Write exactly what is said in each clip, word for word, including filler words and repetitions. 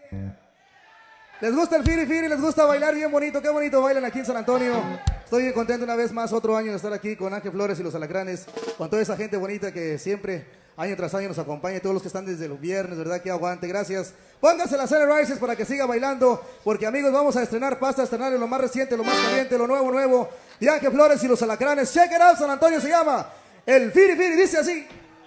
¿Les gusta el firi firi? ¿Les gusta bailar bien bonito? Qué bonito bailan aquí en San Antonio. Estoy bien contento una vez más, otro año de estar aquí con Ángel Flores y los Alacranes, con toda esa gente bonita que siempre, año tras año, nos acompaña, y todos los que están desde los viernes, ¿verdad? Que aguante, gracias. Pónganse las Sunrises para que siga bailando, porque amigos, vamos a estrenar pasta, a estrenar lo más reciente, lo más caliente, lo nuevo, nuevo, de Ángel Flores y los Alacranes. Check it out, San Antonio se llama el firi firi, dice así.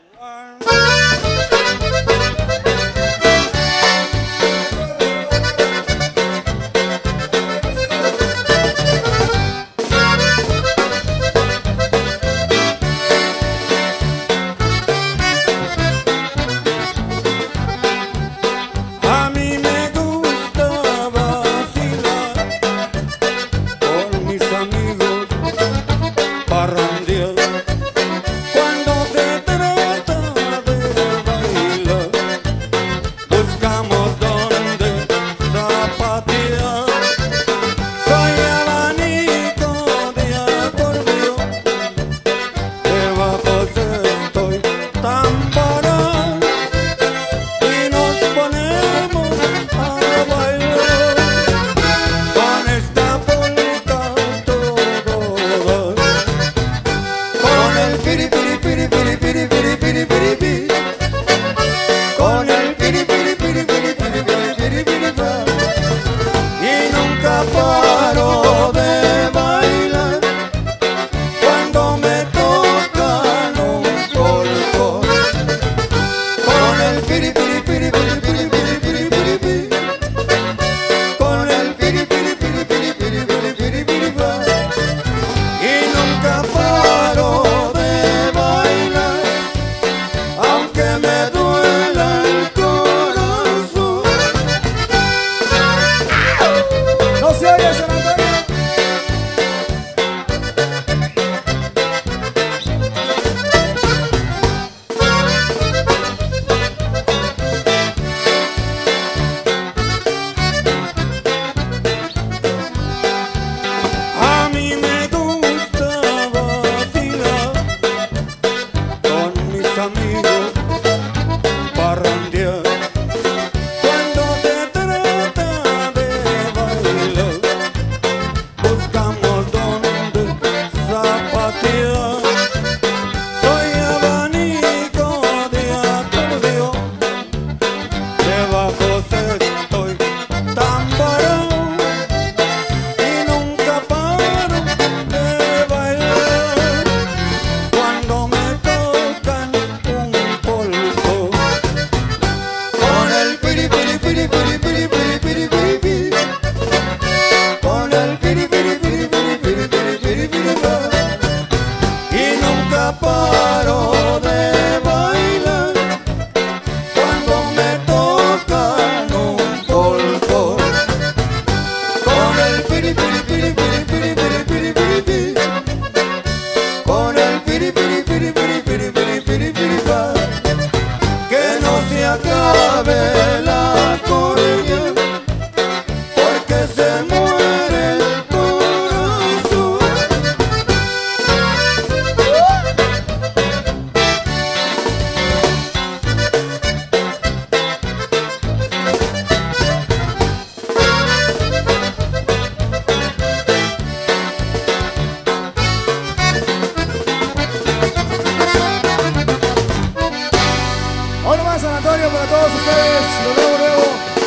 San Antonio para todos ustedes, lo nuevo, nuevo,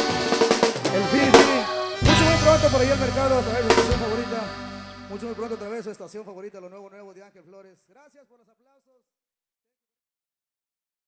el firi firi. Mucho muy pronto por ahí al mercado, a través de su estación favorita. Mucho muy pronto a través de su estación favorita, lo nuevo, nuevo de Ángel Flores. Gracias por los aplausos.